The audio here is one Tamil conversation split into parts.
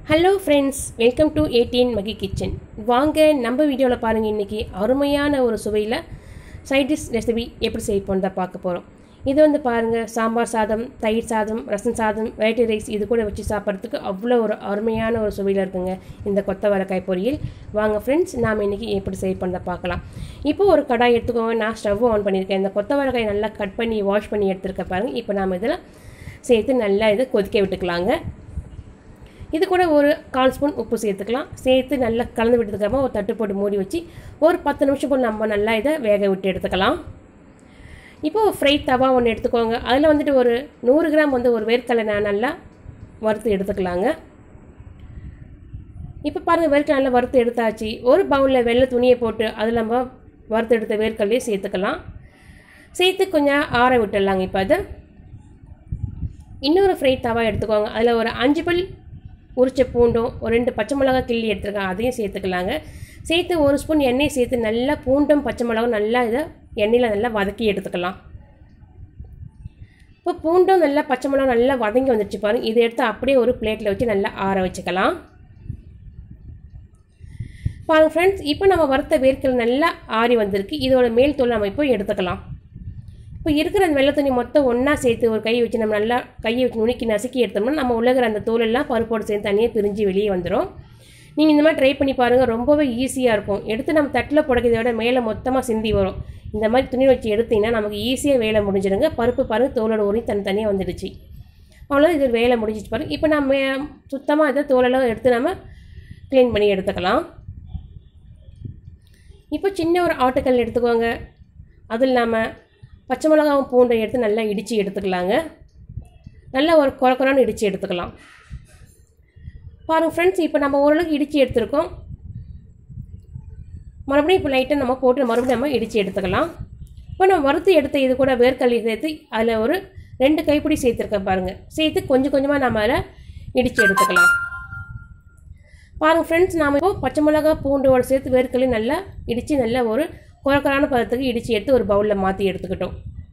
Hello friends, welcome to 18 Maggi Kitchen. வாங்க நம்ம வீடியோல பாருங்க இன்னைக்கு அருமையான ஒரு சுவையில சைட் டிஷ் ரெசிபி எப்படி செய்யப்போறதா பார்க்க போறோம். இது வந்து பாருங்க சாம்பார் சாதம், தயிர் சாதம், ரசம் சாதம், வெரைட்டி ரைஸ் இது கூட வச்சு சாப்பிடுறதுக்கு அவ்வளவு ஒரு அருமையான ஒரு சுவையில இருக்குங்க இந்த கொத்தவரக்காய் பொரியல். வாங்க फ्रेंड्स நாம இன்னைக்கு எப்படி செய்யப்போறதா பார்க்கலாம். இப்போ ஒரு கடாய் எடுத்துக்கோங்க. நான் ஸ்டவ் ஆன் பண்ணிருக்கேன். இந்த கொத்தவரக்காய் நல்லா கட் பண்ணி வாஷ் பண்ணி எடுத்துர்க்க பாருங்க. இப்போ நாம இதல சேர்த்து நல்லா இத கொதிக்க விட்டுக்கலாங்க. இது கூட ஒரு 1/4 ஸ்பூன் உப்பு சேர்த்துக்கலாம். சேர்த்து நல்லா கலந்து விட்டதுக்கு அப்புறம் ஒரு தட்டு போட்டு மூடி வச்சு ஒரு 10 நிமிஷம் போல நம்ம நல்லா இத வேக விட்டு எடுத்துக்கலாம். இப்போ ஃப்ரை தவா ஒன்னு எடுத்துக்கோங்க. அதுல வந்துட்டு ஒரு 100 கிராம் வந்து ஒரு வேர்க்கடலை நான் நல்லா வறுத்து எடுத்துக்கலாங்க. இப்போ பாருங்க வேர்க்கடலை நல்லா வறுத்து எடுத்தாச்சு. ஒரு பவுல்ல வெள்ளை துணியை போட்டு அதுல நம்ம வறுத்து எடுத்த வேர்க்கடலையை சேர்த்துக்கலாம். சேர்த்து கொஞ்சம் ஆற விட்டுறலாங்க. இப்போ அத இன்னொரு ஃப்ரை தவா எடுத்துக்கோங்க. அதுல ஒரு 5 பல் உரிச்ச பூண்டும் ஒரு 2 பச்சை மிளகாய் கிள்ளி எடுத்துர்க்கேன். அதையும் சேர்த்துக்கலாங்க. சேர்த்து ஒரு ஸ்பூன் எண்ணெய் சேர்த்து நல்லா பூண்டும் பச்சை மிளகாயும் நல்லா இத எண்ணெயில நல்லா வதக்கி எடுத்துக்கலாம். இப்போ பூண்டும் நல்லா பச்சை மிளகாய் நல்லா வதங்கி வந்துருச்சு பாருங்க. இத எடுத்து அப்படியே ஒரு பிளேட்ல வச்சு நல்லா ஆற வச்சுக்கலாம். பாருங்க फ्रेंड्स, இப்போ நம்ம வறுத்த வேர்க்கடலை நல்லா ஆறி வந்திருக்கு. இதோட மேல் தோல் நம்ம இப்போ எடுத்துக்கலாம். இப்போ இருக்கிற அந்த வெள்ளை துணி மொத்தம் ஒண்ணா சேர்த்து ஒரு கை வச்சு நம்ம நல்லா கையை வச்சு நுணுக்கி நசுக்கி எடுத்தோம்னா நம்ம உள்ளகிற அந்த தோல் எல்லாம் பருப்போடு சேர்ந்து தனியாக பிரிஞ்சு வெளியே வந்துடும். நீங்கள் இந்த மாதிரி ட்ரை பண்ணி பாருங்கள். ரொம்பவே ஈஸியாக இருக்கும். எடுத்து நம்ம தட்டில் புடைக்கிறத விட மேலே மொத்தமாக சிந்தி வரும். இந்த மாதிரி துணி வச்சு எடுத்தீங்கன்னா நமக்கு ஈஸியாக வேலை முடிஞ்சிடுங்க. பருப்பு பாருங்கள் தோலோட ஊறி தனியாக வந்துடுச்சு. அவ்வளோ இது வேலை முடிஞ்சிச்சு பாருங்கள். இப்போ நம்ம சுத்தமாக இதை தோலெல்லாம் எடுத்து நம்ம க்ளீன் பண்ணி எடுத்துக்கலாம். இப்போ சின்ன ஒரு ஆட்டுக்கல் எடுத்துக்கோங்க. அது இல்லாமல் பச்சை மிளகாயும் பூண்டை எடுத்து நல்லா இடித்து எடுத்துக்கலாங்க. நல்லா ஒரு கொரகொரன்னு இடித்து எடுத்துக்கலாம். பாருங்கள் ஃப்ரெண்ட்ஸ், இப்போ நம்ம ஓரளவுக்கு இடித்து எடுத்துருக்கோம். மறுபடியும் இப்போ லைட்டாக நம்ம போட்டு மறுபடியும் நம்ம இடித்து எடுத்துக்கலாம். இப்போ நம்ம வறுத்து எடுத்த இது கூட வேர்க்கடலை சேர்த்து அதில் ஒரு 2 கைப்பிடி சேர்த்துருக்கேன் பாருங்கள். சேர்த்து கொஞ்சம் கொஞ்சமாக நம்ம அதில் இடித்து எடுத்துக்கலாம். பாருங்கள் ஃப்ரெண்ட்ஸ், நாம் இப்போ பச்சை மிளகாய் பூண்டோடு சேர்த்து வேர்க்கடலை நல்லா இடித்து நல்லா ஒரு கொரகொரான பதத்துக்கு இடித்து எடுத்து ஒரு பவுலில் மாற்றி எடுத்துக்கிட்டோம்.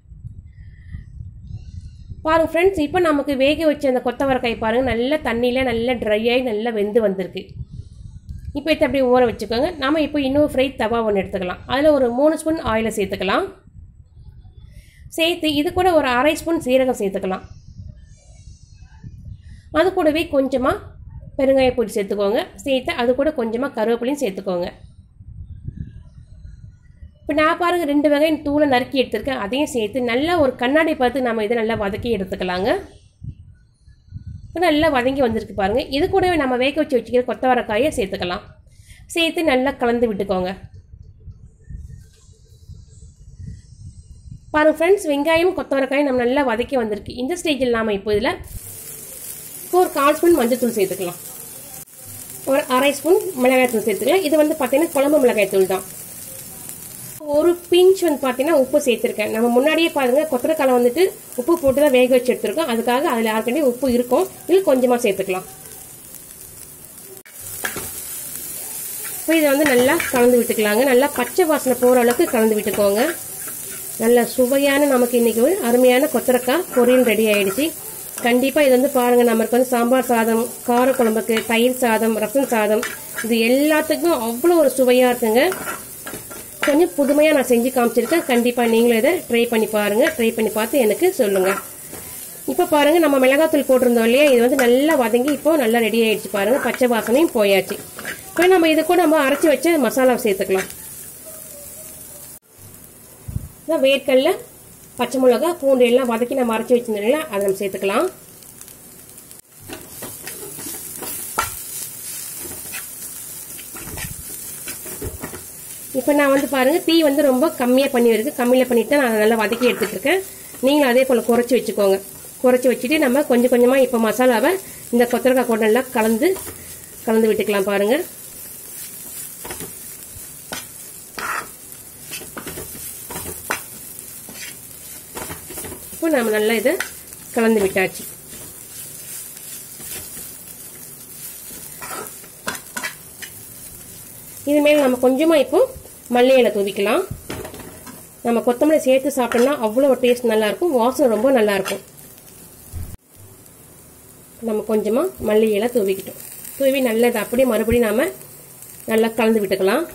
பாருங்கள் ஃப்ரெண்ட்ஸ், இப்போ நமக்கு வேக வச்ச அந்த கொத்தவரக்காய் பாருங்கள் நல்லா தண்ணியில் நல்லா ட்ரை ஆகி நல்லா வெந்து வந்திருக்கு. இப்போ இதை அப்படியே ஊற வச்சுக்கோங்க. நாம் இப்போ இன்னொரு ஃப்ரை தவா ஒன்று எடுத்துக்கலாம். அதில் ஒரு 3 ஸ்பூன் ஆயிலை சேர்த்துக்கலாம். சேர்த்து இது கூட ஒரு 1/2 ஸ்பூன் சீரகம் சேர்த்துக்கலாம். அது கூடவே கொஞ்சமாக பெருங்காய பொடி சேர்த்துக்கோங்க. சேர்த்து அது கூட கொஞ்சமாக கருவேப்பிலையும் சேர்த்துக்கோங்க. இப்போ நான் பாருங்கள் 2 வெங்காயம் தூளை நறுக்கி எடுத்துருக்கேன். அதையும் சேர்த்து நல்லா ஒரு கண்ணாடி பார்த்து நம்ம இதை நல்லா வதக்கி எடுத்துக்கலாங்க. இப்போ நல்லா வதங்கி வந்திருக்கு பாருங்கள். இது கூடவே நம்ம வேக வச்சு வச்சுக்கிற கொத்தவரக்காயை சேர்த்துக்கலாம். சேர்த்து நல்லா கலந்து விட்டுக்கோங்க. பாருங்கள் ஃப்ரெண்ட்ஸ், வெங்காயம் கொத்தவரக்காயும் நம்ம நல்லா வதக்கி வந்திருக்கு. இந்த ஸ்டேஜில் நாம் இப்போ இதில் ஒரு 1/4 ஸ்பூன் மஞ்சள் சேர்த்துக்கலாம். ஒரு 1/2 ஸ்பூன் மிளகாய் தூள் சேர்த்துக்கலாம். இது வந்து பார்த்தீங்கன்னா குழம்பு மிளகாய் தூள் தான். ஒரு பிஞ்ச் வந்து பார்த்தீங்கன்னா உப்பு சேர்த்துருக்கேன். நம்ம முன்னாடியே பாருங்கள் கொத்தவரக்காய் வந்துட்டு உப்பு போட்டு தான் வேக வச்சு எடுத்துருக்கோம். அதுக்காக அதில் யாருக்கண்டே உப்பு இருக்கும். இதில் கொஞ்சமாக சேர்த்துக்கலாம். இப்போ இதை வந்து நல்லா கலந்து விட்டுக்கலாங்க. நல்லா பச்சை வாசனை போகிற அளவுக்கு கலந்து விட்டுக்கோங்க. நல்ல சுவையான நமக்கு இன்றைக்கி ஒரு அருமையான கொத்தவரக்காய் பொரியல் ரெடி ஆகிடுச்சு. கண்டிப்பாக இது வந்து பாருங்கள், நமக்கு வந்து சாம்பார் சாதம், காரக்குழம்புக்கு, தயிர் சாதம், ரசம் சாதம் இது எல்லாத்துக்கும் அவ்வளோ ஒரு சுவையாக இருக்குங்க. கொஞ்சம் புதுமையாக நான் செஞ்சு காமிச்சிருக்கேன். கண்டிப்பாக நீங்களும் இதை ட்ரை பண்ணி பாருங்கள். ட்ரை பண்ணி பார்த்து எனக்கு சொல்லுங்கள். இப்போ பாருங்கள், நம்ம மிளகாத்தூள் போட்டிருந்தோம் இல்லையா, இது வந்து நல்லா வதங்கி இப்போது நல்லா ரெடி ஆகிடுச்சு பாருங்கள். பச்சை வாசனையும் போயாச்சு. இப்போ நம்ம இது கூட நம்ம அரைச்சி வச்ச மசாலாவை சேர்த்துக்கலாம். வேர்க்கடலை, பச்சை மிளகாய், பூண்டு எல்லாம் வதக்கி நம்ம அரைச்சி வச்சிருந்தோம்ல அதை நம்ம சேர்த்துக்கலாம். இப்போ நான் வந்து பாருங்கள் தீ வந்து ரொம்ப கம்மியாக பண்ணி வருது. கம்மியில் பண்ணிவிட்டு நான் நல்லா வதக்கி எடுத்துகிட்டு இருக்கேன். நீங்களும் அதே போல் குறைச்சி வச்சுக்கோங்க. குறைச்சி வச்சுட்டு நம்ம கொஞ்சம் கொஞ்சமாக இப்போ மசாலாவை இந்த கொத்தவரக்காய் கூட நல்லா கலந்து விட்டுக்கலாம் பாருங்கள். இப்போ நம்ம நல்லா இதை கலந்து விட்டாச்சு. இதுமாரி நம்ம கொஞ்சமாக இப்போ மல்லி இலை தூவிக்கலாம். நம்ம கொத்தமல்லி சேர்த்து சாப்பிட்டோம்னா அவ்வளோ டேஸ்ட் நல்லாயிருக்கும். வாசனை ரொம்ப நல்லாயிருக்கும். நம்ம கொஞ்சமாக மல்லி இலை தூவிக்கிட்டோம். தூவி நல்லா இதை அப்படியே மறுபடியும் நாம் நல்லா கலந்து விட்டுக்கலாம்.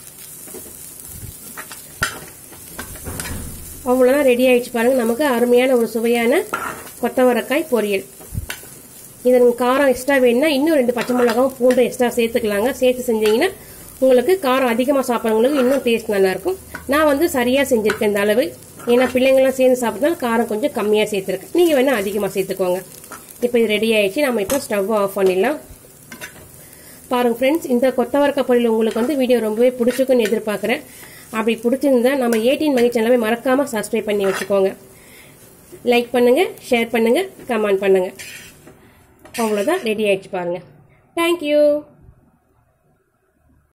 அவ்வளோதான், ரெடி ஆகிடுச்சு பாருங்கள். நமக்கு அருமையான ஒரு சுவையான கொத்தவரக்காய் பொரியல். இதை நீங்கள் காரம் எக்ஸ்ட்ரா வேணும்னா இன்னும் 2 பச்சை மிளகாவும் பூண்டும் எக்ஸ்ட்ரா சேர்த்துக்கலாங்க. சேர்த்து செஞ்சீங்கன்னா உங்களுக்கு காரம் அதிகமாக சாப்பிட்றவங்களுக்கு இன்னும் டேஸ்ட் நல்லாயிருக்கும். நான் வந்து சரியாக செஞ்சுருக்கேன் இந்த அளவு. ஏன்னா பிள்ளைங்களாம் சேர்ந்து சாப்பிட்றதுனால காரம் கொஞ்சம் கம்மியாக சேர்த்துருக்கேன். நீங்கள் வேணால் அதிகமாக சேர்த்துக்கோங்க. இப்போ இது ரெடி ஆகிடுச்சு. நம்ம இப்போ ஸ்டவ்வை ஆஃப் பண்ணிடலாம். பாருங்கள் ஃப்ரெண்ட்ஸ், இந்த கொத்தவரக்காய் பொரியல் உங்களுக்கு வந்து வீடியோ ரொம்பவே பிடிச்சிக்குன்னு எதிர்பார்க்குறேன். அப்படி பிடிச்சிருந்தா நம்ம 18 மகி சேனலை மறக்காமல் சப்ஸ்கிரைப் பண்ணி வச்சுக்கோங்க. லைக் பண்ணுங்கள், ஷேர் பண்ணுங்கள், கமெண்ட் பண்ணுங்கள். அவ்வளோதான், ரெடி ஆகிடுச்சு பாருங்கள். தேங்க்யூ.